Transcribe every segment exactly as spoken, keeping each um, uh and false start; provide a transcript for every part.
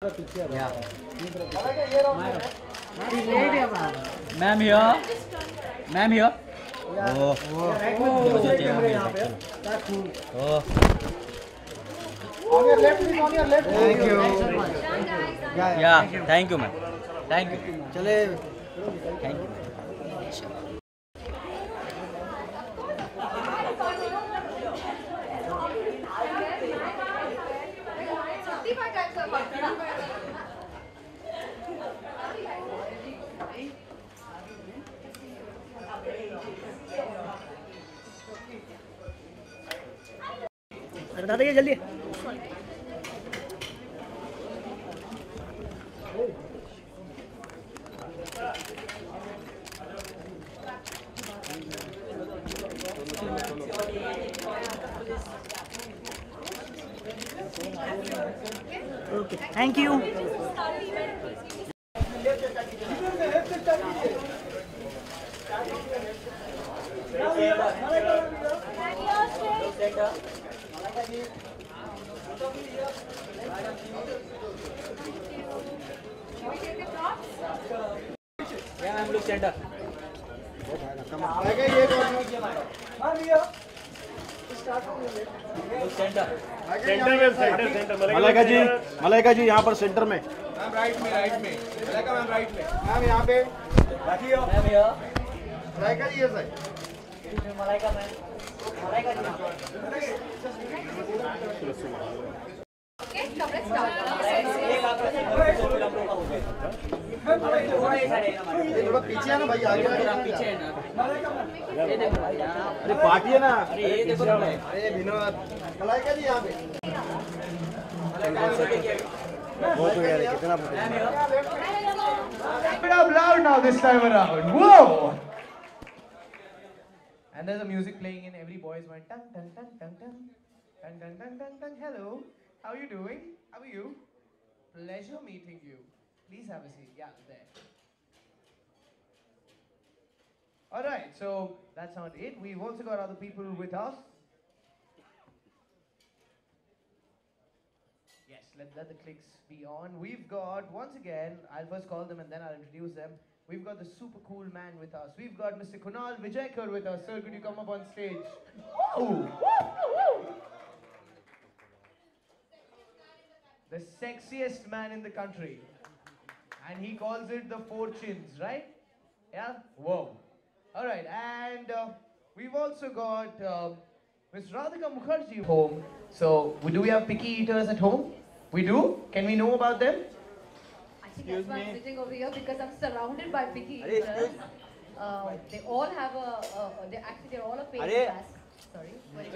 Yeah. Ma'am here. Ma'am here. Oh. Oh. On your left, please. On your left. Thank you. Yeah. Thank you, ma'am. Thank you. चले. Thank you. अरे दादा ये जल्दी okay thank you Yeah, ma'am. Look center. Look center. Centre में centre centre Malaika ji Malaika ji यहाँ पर centre में ma'am right में राइट में मलाइका मैम राइट में मैम यहाँ पे बाकी हो Ma'am here. मलाइका जी ये side Malaika, ma'am. Malaika ji. Okay, come let's start. एक आपका हम लोग का हो गया. थोड़ा ये साइड है ना हमारे. थोड़ा पीछे है ना भाई आगे थोड़ा पीछे है ना. ये देखो भाई यहाँ. अरे पार्टी है ना अरे ये देखो ना. अरे विनोद मलाइका जी यहाँ पे बहुत हो गया कितना Keep it up loud now this time around. Whoa! And there's a music playing in every boy's mind. Dun dun dun dun dun dun dun dun dun dun. Hello, how are you doing? How are you? Pleasure meeting you. Please have a seat. Yeah, there. All right, so that's not it. We've also got other people with us. Yes, let, let the clicks be on. We've got, once again, I'll first call them and then I'll introduce them. We've got the super cool man with us. We've got Mister Kunal Vijayakar with us. Sir, could you come up on stage? Woo! The sexiest man in the country. And he calls it the Four Chins, right? Yeah? Whoa. All right, and uh, we've also got uh, Miss Radhika Mukherjee home. So, do we have picky eaters at home? We do? Can we know about them? I think that's why I'm sitting over here because I'm surrounded by picky eaters. Uh, they all have a, uh, they actually they're all a pain in the ass. Sorry.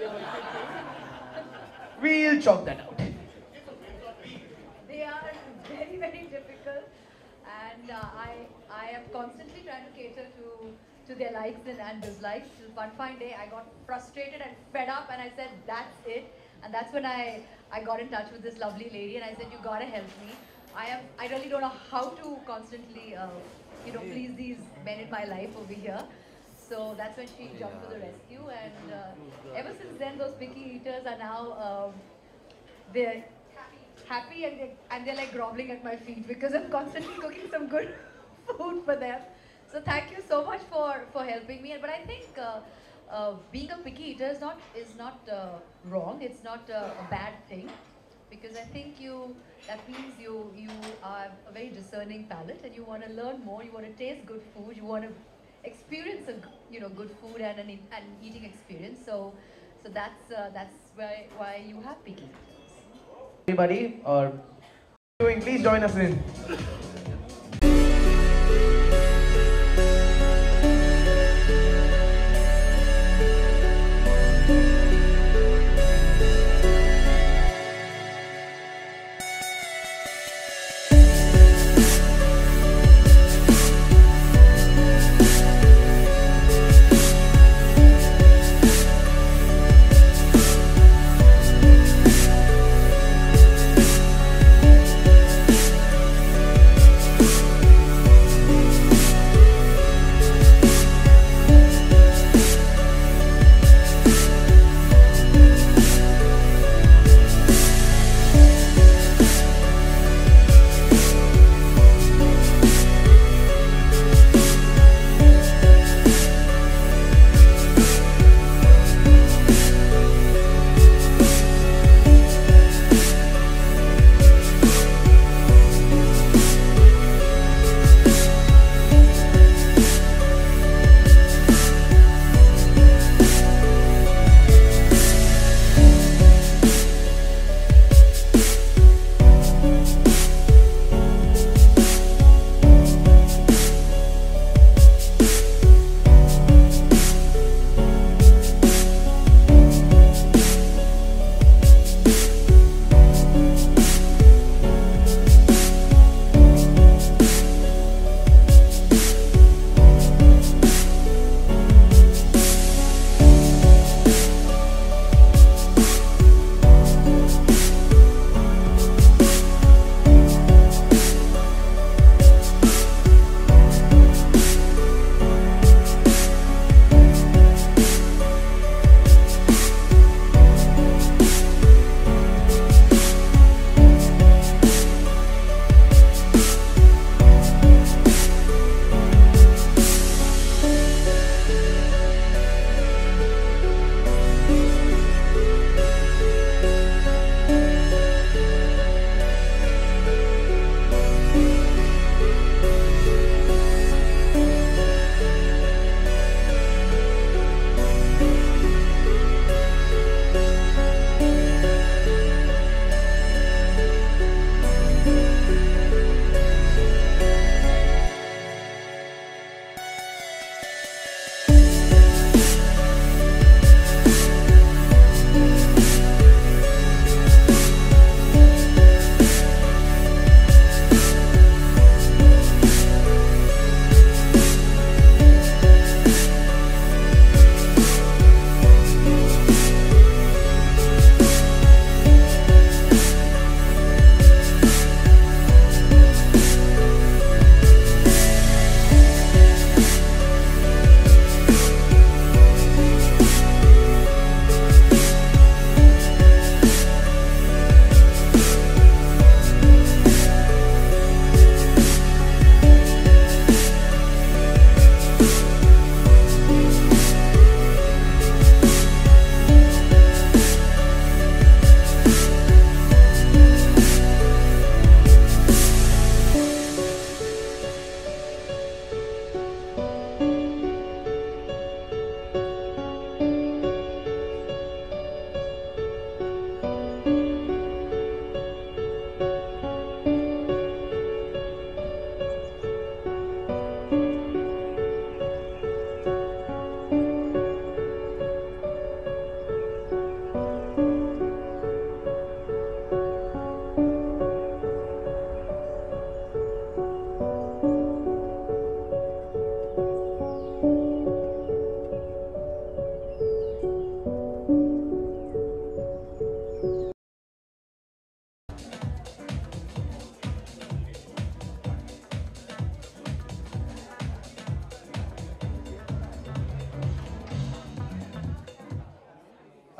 We'll chalk that out. They are very, very difficult, and uh, I, I am constantly trying to cater to, to their likes and, and dislikes. Till one fine day, I got frustrated and fed up, and I said, "That's it." And that's when I, I got in touch with this lovely lady, and I said, "You gotta help me. I am, I really don't know how to constantly, uh, you know, please these men in my life over here." So that's when she jumped to the rescue, and uh, ever since then, those picky eaters are now, um, they're happy and they're, and they're like groveling at my feet because I'm constantly cooking some good food for them. So thank you so much for, for helping me. But I think uh, uh, being a picky eater is not, is not uh, wrong, it's not uh, a bad thing. Because I think you, that means you, you are a very discerning palate and you want to learn more, you want to taste good food, you want to experience a, you know, good food and an, an eating experience. So, so that's, uh, that's why, why you have picky eaters. Anybody or doing, please join us in.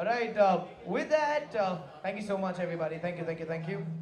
All right. Uh, with that, uh, thank you so much, everybody. Thank you, thank you, thank you.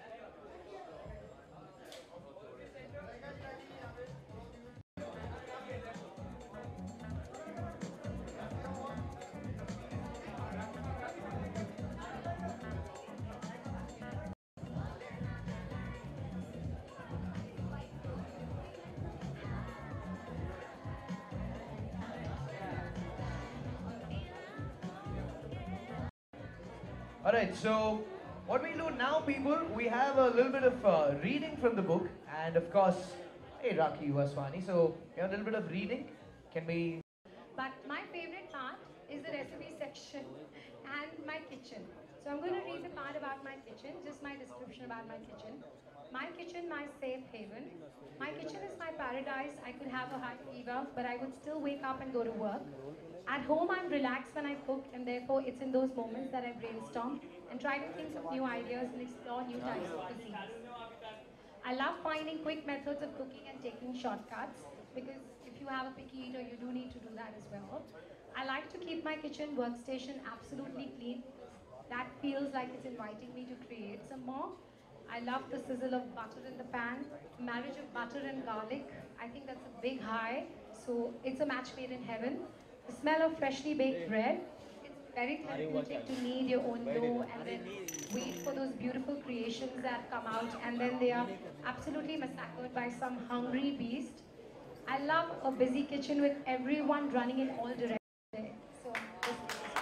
All right, so what we do now, people, we have a little bit of uh, reading from the book, and of course, hey, Raki Vaswani. So, we have a little bit of reading. Can we? But my favorite part is the recipe section and my kitchen. So I'm going to read the part about my kitchen, just my description about my kitchen. My kitchen, my safe haven. My kitchen is my paradise. I could have a high fever, but I would still wake up and go to work. At home, I'm relaxed when I cook, and therefore it's in those moments that I brainstorm and try to think of new ideas and explore new types of cuisines. I love finding quick methods of cooking and taking shortcuts, because if you have a picky eater, you do need to do that as well. I like to keep my kitchen workstation absolutely clean. That feels like it's inviting me to create some more. I love the sizzle of butter in the pan, marriage of butter and garlic. I think that's a big high, so it's a match made in heaven. The smell of freshly baked bread. It's very therapeutic to knead your own dough and then wait for those beautiful creations that come out, and then they are absolutely massacred by some hungry beast. I love a busy kitchen with everyone running in all directions. So, this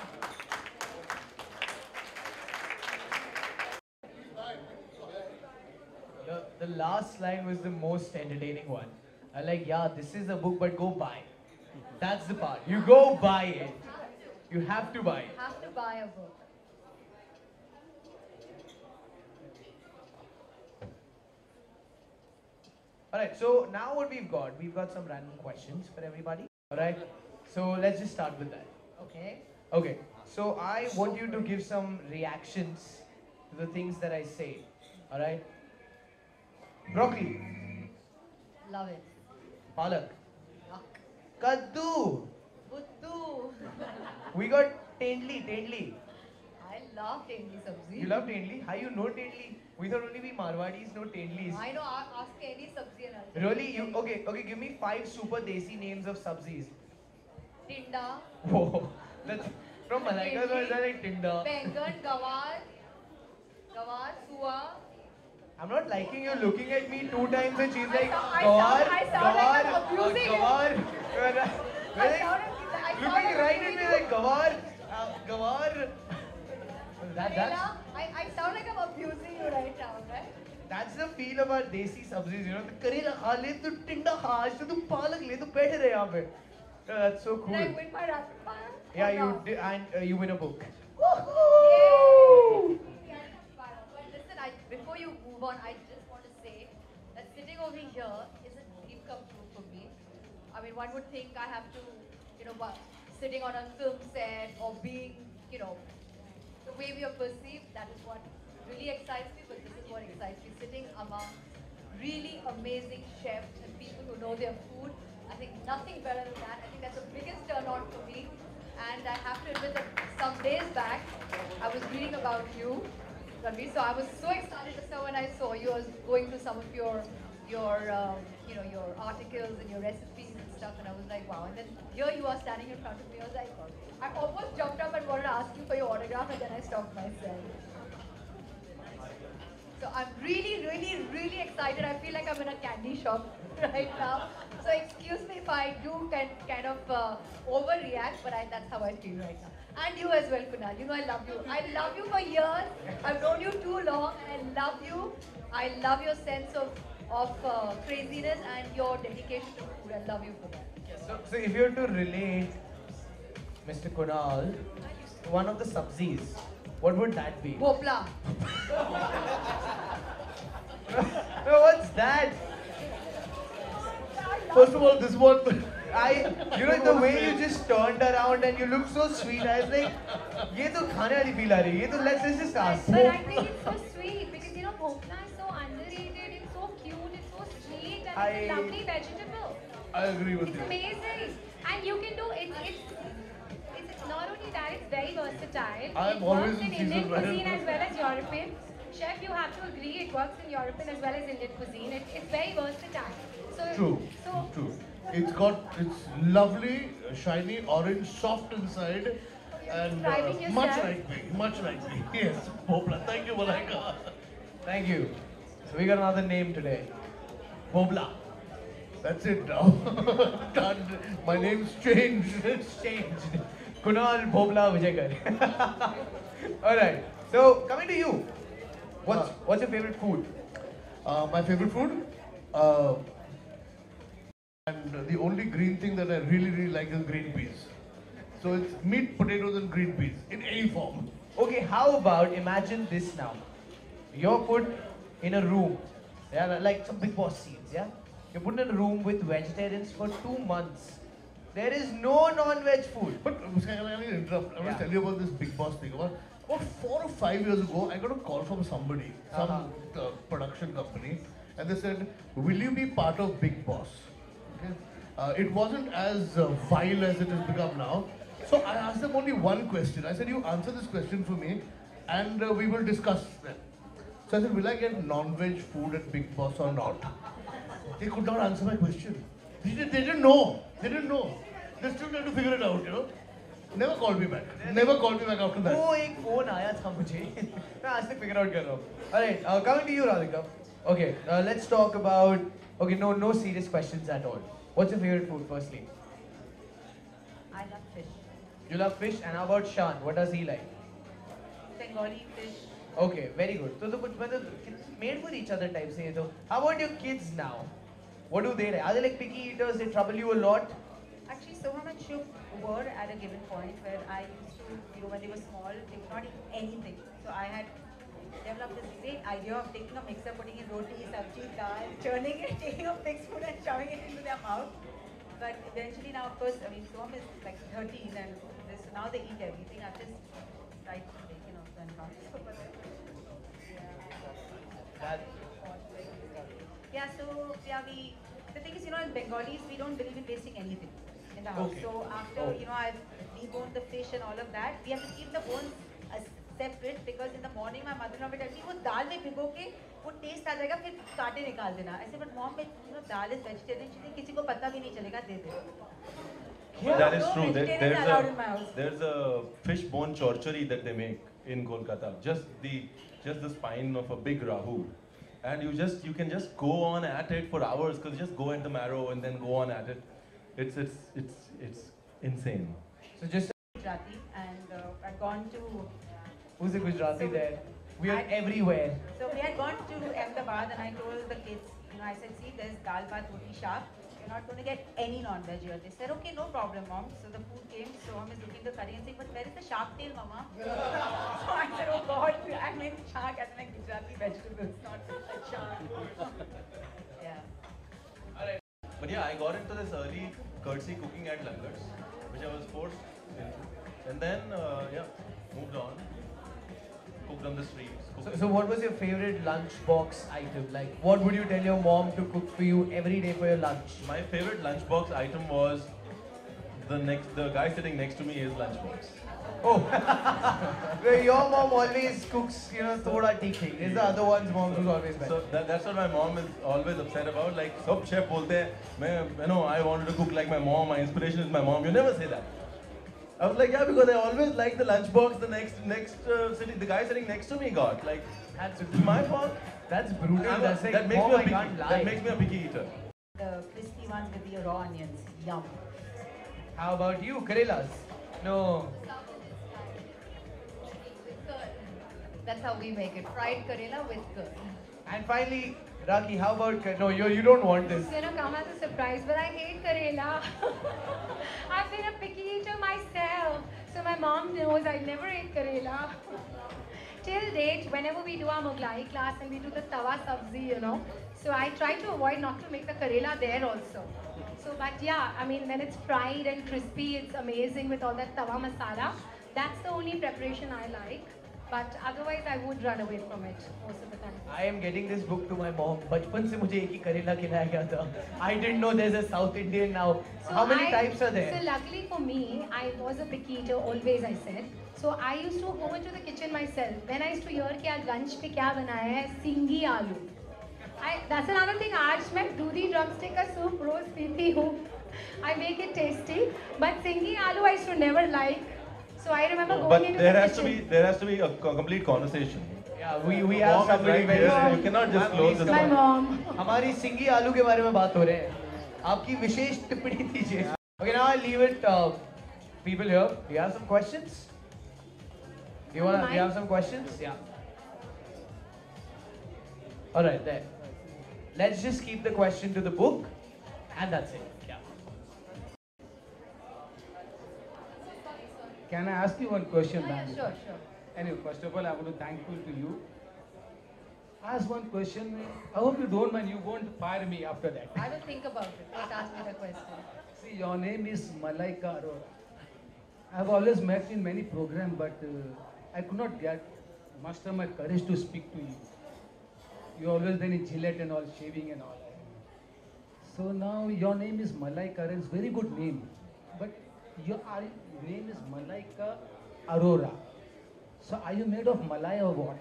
The, the last line was the most entertaining one. I like, yeah, this is a book, but go buy. That's the part. You go buy it. You have to buy it. Have to buy a book. Alright, so now what we've got, we've got some random questions for everybody. Alright, so let's just start with that. Okay. Okay, so I want you to give some reactions to the things that I say. Alright? Broccoli, Love it. palak, Yuck. kaddu. Buddu. We got tendli, tendli. I love tendli sabzi. You love tendli? How you know tendli? We thought only we Marwadis know tendlis. I know, a- ask me any sabzi and I'll tell Really? You okay? Okay, give me five super desi names of sabzis. Tinda, Whoa, that's from Malaika. So is that like Tinder? Bengan, Gawar, Gawar, Sua. I'm not liking you looking at me two times and she's like, sound- I Gawar, sound- I sound like I'm Gawar, abusing you. Gawar. You're like- I you're like sound like- I sound looking like right I'm at me abusing like, Gawar, uh, Gawar. That, that's, Leela, I, I sound like I'm abusing you right now, right? that's the feel of our desi sabzis, you know. तो करेला खा ले, तो टिंडा खा, आज तो तू पालक ले, तो बैठे रहे यहाँ पे. Yeah, that's so cool. Did I win my rapid fire? Yeah, Or you no? did, and uh, you win a book. Yay! But listen, I, before you move on, I just want to say that sitting over here is a dream come true for me. I mean, one would think I have to, you know, what, sitting on a film set or being, you know, the way we are perceived, that is what really excites me, but this is what excites me. Sitting among really amazing chefs and people who know their food, I think nothing better than that. I think that's the biggest turn on for me. And I have to admit that some days back, I was reading about you, Ranveer, so I was so excited just now when I saw you. I was going through some of your, your, um, you know, your articles and your recipes and stuff, and I was like, wow. And then here you are standing in front of me. I was like, I almost jumped up and wanted to ask you for your autograph, and then I stopped myself. So I'm really, really, really excited. I feel like I'm in a candy shop right now. So excuse me if I do kind, kind of uh, overreact, but I, that's how I feel right now. And you as well, Kunal. You know I love you. I love you for years. I've known you too long, and I love you. I love your sense of, of uh, craziness and your dedication to food. I love you for that. So, so if you were to relate Mister Kunal to one of the sabzis, what would that be? Bopla. No, what's that? First of all, this one, I, you know, the way you just turned around and you look so sweet, I was like, ये तो खाने वाली feel आ रही है, ये तो let's let's just ask. But I think it's so sweet because you know bhopla is so underrated, it's so cute, it's so sweet, and I- it's a lovely vegetable. I agree with It's you. amazing, and you can do it. It's it's Not only that, it's very versatile. I am It always works in in season, Indian madam. cuisine as well as European. Chef, you have to agree, it works in European as well as Indian cuisine. It, it's very versatile. So, True. So, True. It's got, it's lovely, shiny, orange, soft inside. And uh, describing much yourself. like me, much like me. Yes, Bobla. Thank you, Malaika. Thank you. So we got another name today. Bobla. That's it now. Done. My name's changed. It's changed. Kunal Bobla Vijayakar. Alright. So coming to you. What's what's your favorite food? Uh, my favorite food? Uh, and the only green thing that I really, really like is green peas. So it's meat, potatoes, and green peas in any form. Okay, how about imagine this now. You're put in a room. Yeah, like some big boss scenes, yeah? You're put in a room with vegetarians for two months. There is no non-veg food. But uh, can I interrupt? I want Yeah. to tell you about this big boss thing. About, about four or five years ago, I got a call from somebody, some Uh-huh. uh, production company, and they said, "Will you be part of Big Boss?" Okay. Uh, it wasn't as uh, vile as it has become now. So I asked them only one question. I said, "You answer this question for me, and uh, we will discuss them." So I said, "Will I get non-veg food at Big Boss or not?" They could not answer my question. They, did, they didn't know. They didn't know. They still trying to figure it out, you know. Never called me back. Never called me back after that. वो एक phone आया था मुझे मैं आज तक figure out कर रहा हूँ. Alright, uh, coming to you, Radhika. Okay, uh, let's talk about. Okay, no, no serious questions at all. What's your favorite food, firstly? I love fish. You love fish, and how about Shan? What does he like? Bengali fish. Okay, very good. So the मतलब it's made for each other type से तो. How about your kids now? What do they like? Are they like picky eaters? They trouble you a lot? Actually, so much you were at a given point where I used to, you know, when they were small, they could not eat anything. So I had developed this great idea of taking a mixer, putting in roti, sabji, dal, churning it, taking a fixed food and shoving it into their mouth. But eventually now, of course, I mean, Soham is like thirteen and this, now they eat everything. I've just tried to take it off and not. So, but, That, yeah, so yeah, we, the thing is, you know, in Bengalis, we don't believe in wasting anything in the house. Okay. So after, Oh. you know, I've deboned the fish and all of that, we have to keep the bones uh, separate because in the morning my mother-in-law will tell me, वो दाल में भिगो के वो taste आ जाएगा फिर काटे निकाल देना. I said, but mom, you know, dal is vegetarian. She said, किसी को पता भी नहीं चलेगा, दे दे. That is No true. There, vegetarians there's allowed a in my house. there's a fish bone chorchuri that they make in Kolkata. Just the just the spine of a big rahu, and you just you can just go on at it for hours because you just go at the marrow and then go on at it. It's it's it's it's insane. so just Gujarati and uh, I'd gone to, who's a Gujarati So- there? We are I- everywhere. so we had gone to Ahmedabad and I told the kids, you know, I said, see, there's dal bhat roti shaak. You're not going to get any non-veg here. They said, okay, no problem, mom. So the food came, so mom is looking at the curry and saying, but where is the shark tail, mama? So I said, oh God, I meant shark as in like Gujarati vegetables, not a shark. Yeah. But yeah, I got into this early courtesy cooking at Langars, which I was forced into, and then uh, yeah, moved on. Cooked on the streets. So, cooked- so what was your favorite lunchbox item? Like, what would you tell your mom to cook for you every day for your lunch? My favorite lunchbox item was the next. The guy sitting next to me is lunchbox. Oh, where your mom always cooks, you know, thoda tikhi. Is the other one's mom who's always better. So that, that's what my mom is always upset about. Like, sab chef bolte hain, main, you know, I wanted to cook like my mom. My inspiration is my mom. You never say that. I was like, yeah, because I always like the lunchbox. The next next uh, sitting, the guy sitting next to me got like. That's It's my fault. That's brutal. I'm a- That's like, that makes mom, me a I picky, can't lie. that makes me a picky eater. The crispy ones with the raw onions. Yum. How about you, Karelas? No. That's how we make it. Fried karela with curd. And finally, Raki, how about Ka- no? You you don't want this. It's gonna come as a surprise, but I hate Karela. I've been a picky eater myself, so my mom knows I never ate Karela. Till date, whenever we do our Mughlai class and we do the tawa sabzi, you know, so I try to avoid not to make the Karela there also. So, but yeah, I mean, when it's fried and crispy, it's amazing with all that tawa masala. That's the only preparation I like. but otherwise I would run away from it most of the time. I am getting this book to my mom. बचपन से मुझे एक ही करेला खिलाया गया था. I didn't know there's a South Indian now. So How many I- types are there? So luckily for me, I was a picky eater always, I said. So I used to go into the kitchen myself. When I used to hear कि आज lunch पे क्या बनाया है, सिंगी आलू. I, that's another thing. आज मैं दूधी drumstick का soup रोज पीती हूँ. I make it tasty, but singi aloo I used to never like. So I remember going But into there the has to kitchen. be there has to be a co- complete conversation. Yeah, we we Mom have is somebody right very. here. You cannot just Ma'am, close please this come My on. mom. हमारी सिंगी आलू के बारे में बात हो रहे हैं. आपकी विशेष टिप्पणी दीजिए. Okay, now I'll leave it. Uh, people here, do you have some questions? Do you want? Do you have some questions? Yeah. All right, there. Let's just keep the question to the book, and that's it. Yeah. Can I ask you one question, Yeah, ma'am? sure, sure. Anyway, first of all, I want to thankful to you. Ask one question. I hope you don't mind. You won't fire me after that. I will think about it. Don't ask me the question. See, your name is Malaika Arora. I have always met in many programs, but uh, I could not get muster my courage to speak to you. You always done in Gillette and all, shaving and all. So now your name is Malaika. It's very good name, but your are, name is Malaika Arora. So are you made of Malay or what?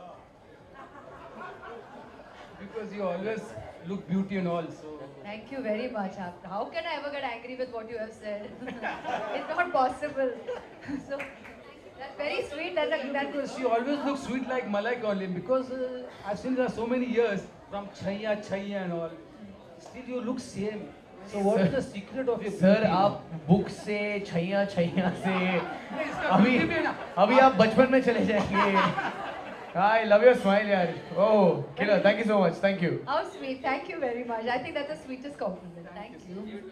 Because you always look beauty and all. So Thank you very much. How can I ever get angry with what you have said? It's not possible. So that's very sweet. That's a, that's because she always looks sweet like Malaika only. Because uh, I've seen her so many years from Chaya Chaya and all. Still you look same. So what is the secret of your sir beauty? आप book से छैया छैया से अभी अभी आप बचपन में चले जाएंगे. I love your smile यार. Oh, killer. Thank you so much. Thank you. how sweet. Thank you very much. I think that's the sweetest compliment. Thank you.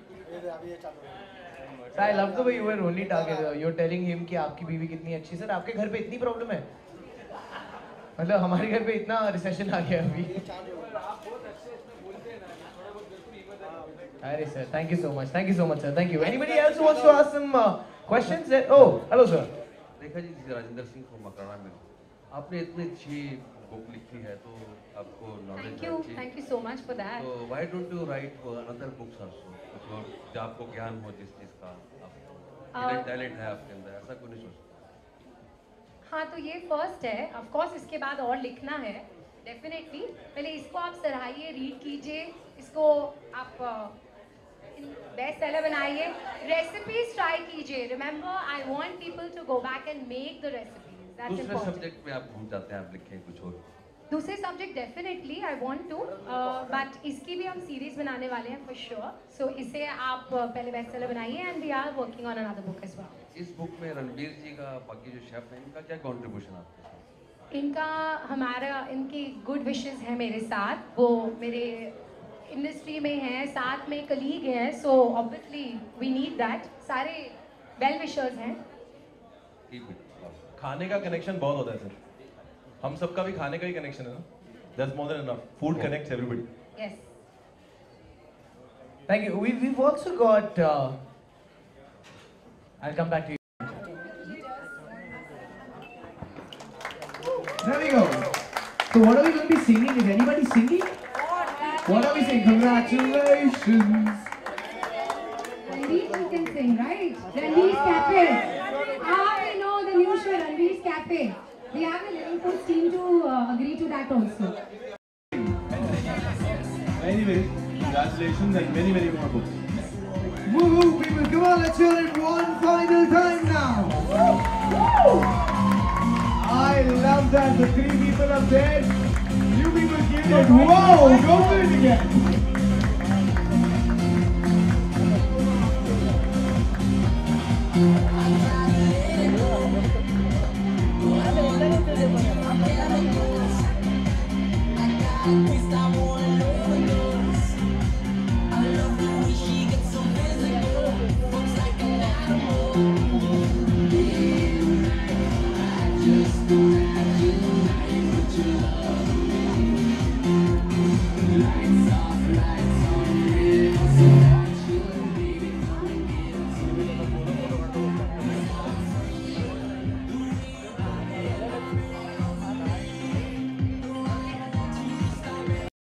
I love the way you were only targeted. You're telling him कि आपकी बीवी कितनी अच्छी है. Sir आपके घर पे इतनी प्रॉब्लम है. मतलब हमारे घर पे इतना रिसेशन आ गया अभी. Alright sir, thank you so much. Thank you so much sir. Thank you. Anybody else who wants to ask some uh, questions? Oh, hello sir. देखा जी राजेंद्र सिंह को मकराना में आपने इतनी अच्छी बुक लिखी है तो आपको knowledge Thank you. Thank you so much for that. तो why don't you write another books also कुछ और जो आपको ज्ञान हो जिस चीज का आपको टैलेंट है आपके अंदर ऐसा क्यों नहीं सोचते? हाँ तो ये फर्स्ट है. ऑफ कोर्स इसके बाद और लिखना है डेफिनेटली. पहले इसको आप सराहिए, रीड कीजिए, इसको आप बेस्ट सेलर बनाइए, रेसिपीज ट्राई कीजिए. Remember I want people to go back and make the recipes. That's दूसरे इंपॉर्टेंट. सब्जेक्ट में आप भूल जाते हैं आप लिखें कुछ और. दूसरे subject definitely I want to, but इसकी भी हम सीरीज बनाने वाले हैं फॉर श्योर. सो इसे आप uh, पहले बेस्ट सेलर बनाइए and we are working on another book as well. इस बुक में रणवीर जी का बाकी जो शेफ हैं इनका क्या कंट्रीब्यूशन आपके साथ? इनका हमारा इनकी गुड विशेस है मेरे साथ. वो मेरे इंडस्ट्री में हैं, साथ में कलीग हैं. So obviously we need that. सारे वेल विशर्स हैं. ठीक है. खाने का कनेक्शन बहुत होता है सर. हम सबका भी खाने का ही कनेक्शन है ना. That's more than enough. Food connects everybody. Yes. Thank you. We, we've also got. Uh, I'll come back to you. There we go. So what are we going to be singing? Is anybody singing? What are we singing? Congratulations. Ranveer, you can sing, right? Ranveer's Cafe. I know the news for Ranveer's Cafe. We have a Liverpool team to uh, agree to that also. Anyway, congratulations and many many more books. Woo woo, people. Come on, let's hear it one final time now. I love that. The three people up there. You people give it. Whoa, go for it again.